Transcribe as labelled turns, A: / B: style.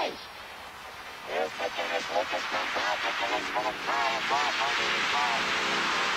A: guys. Here's the Guinness Lucas Fantastic, and it's for the Kyle Bob on the